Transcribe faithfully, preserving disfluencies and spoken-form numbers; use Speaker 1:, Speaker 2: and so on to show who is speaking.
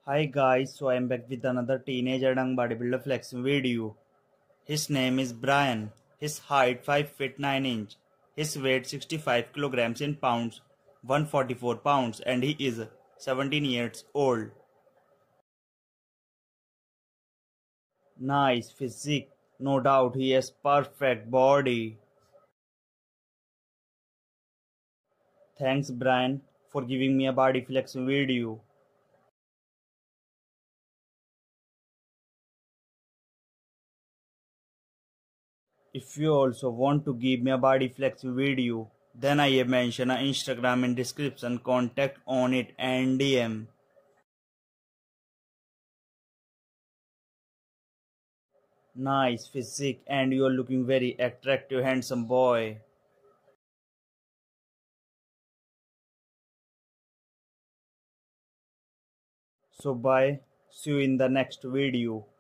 Speaker 1: Hi guys, so I am back with another teenager young bodybuilder flexing video. His name is Bryan. His height five feet nine inch. His weight sixty-five kilograms in pounds, one hundred forty-four pounds, and he is seventeen years old. Nice physique, no doubt he has perfect body. Thanks Bryan for giving me a body flexing video. If you also want to give me a body flexing video, then I have mentioned a Instagram in description, contact on it and D M. Nice physique and you are looking very attractive handsome boy. So bye, see you in the next video.